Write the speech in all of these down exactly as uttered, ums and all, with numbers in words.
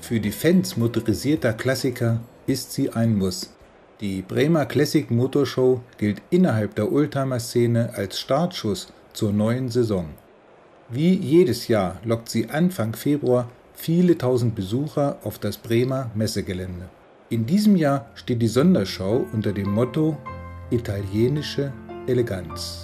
Für die Fans motorisierter Klassiker ist sie ein Muss. Die Bremer Classic Motor Show gilt innerhalb der Oldtimer-Szene als Startschuss zur neuen Saison. Wie jedes Jahr lockt sie Anfang Februar viele tausend Besucher auf das Bremer Messegelände. In diesem Jahr steht die Sonderschau unter dem Motto Italienische Eleganz.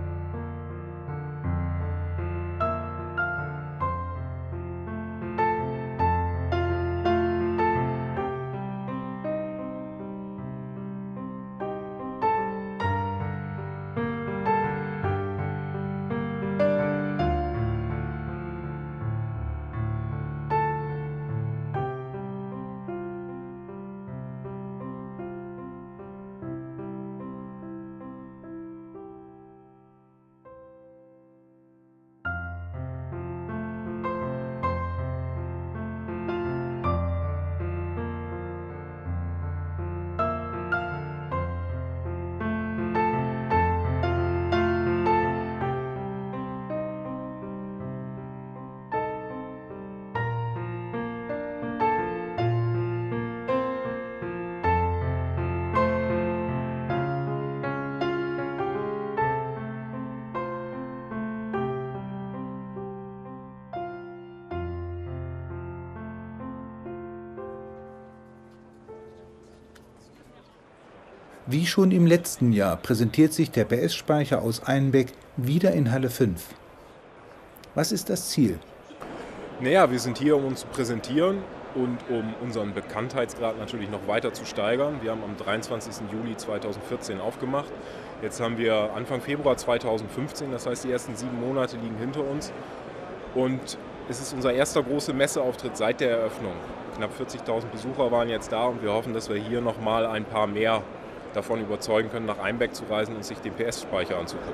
Wie schon im letzten Jahr präsentiert sich der P S-Speicher aus Einbeck wieder in Halle fünf. Was ist das Ziel? Naja, wir sind hier, um uns zu präsentieren und um unseren Bekanntheitsgrad natürlich noch weiter zu steigern. Wir haben am dreiundzwanzigsten Juli zweitausendvierzehn aufgemacht. Jetzt haben wir Anfang Februar zweitausendfünfzehn, das heißt, die ersten sieben Monate liegen hinter uns. Und es ist unser erster großer Messeauftritt seit der Eröffnung. Knapp vierzigtausend Besucher waren jetzt da und wir hoffen, dass wir hier noch mal ein paar mehr davon überzeugen können, nach Einbeck zu reisen und sich den P S-Speicher anzugucken.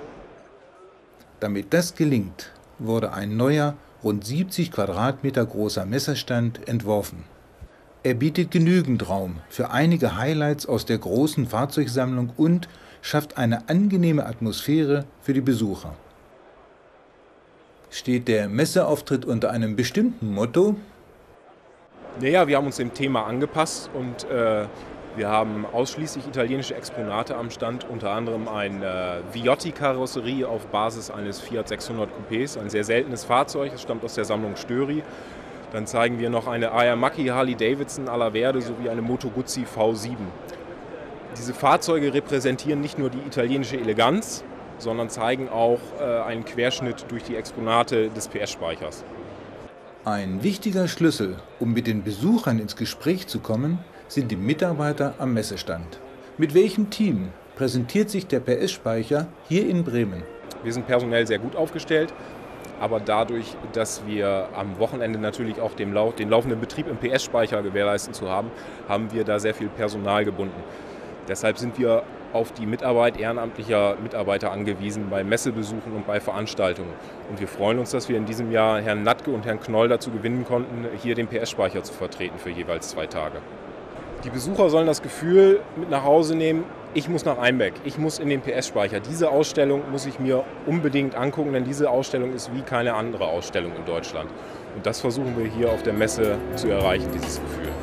Damit das gelingt, wurde ein neuer, rund siebzig Quadratmeter großer Messestand entworfen. Er bietet genügend Raum für einige Highlights aus der großen Fahrzeugsammlung und schafft eine angenehme Atmosphäre für die Besucher. Steht der Messeauftritt unter einem bestimmten Motto? Naja, wir haben uns dem Thema angepasst und äh, wir haben ausschließlich italienische Exponate am Stand, unter anderem eine Viotti-Karosserie auf Basis eines Fiat sechshundert Coupés, ein sehr seltenes Fahrzeug, es stammt aus der Sammlung Störi. Dann zeigen wir noch eine Ayamaki Harley-Davidson à la Verde sowie eine Moto Guzzi V sieben. Diese Fahrzeuge repräsentieren nicht nur die italienische Eleganz, sondern zeigen auch äh, einen Querschnitt durch die Exponate des P S-Speichers. Ein wichtiger Schlüssel, um mit den Besuchern ins Gespräch zu kommen, sind die Mitarbeiter am Messestand. Mit welchem Team präsentiert sich der P S-Speicher hier in Bremen? Wir sind personell sehr gut aufgestellt, aber dadurch, dass wir am Wochenende natürlich auch den, Lau- den laufenden Betrieb im P S-Speicher gewährleisten zu haben, haben wir da sehr viel Personal gebunden. Deshalb sind wir auf die Mitarbeit ehrenamtlicher Mitarbeiter angewiesen bei Messebesuchen und bei Veranstaltungen. Und wir freuen uns, dass wir in diesem Jahr Herrn Natke und Herrn Knoll dazu gewinnen konnten, hier den P S-Speicher zu vertreten für jeweils zwei Tage. Die Besucher sollen das Gefühl mit nach Hause nehmen, ich muss nach Einbeck, ich muss in den P S-Speicher. Diese Ausstellung muss ich mir unbedingt angucken, denn diese Ausstellung ist wie keine andere Ausstellung in Deutschland. Und das versuchen wir hier auf der Messe zu erreichen, dieses Gefühl.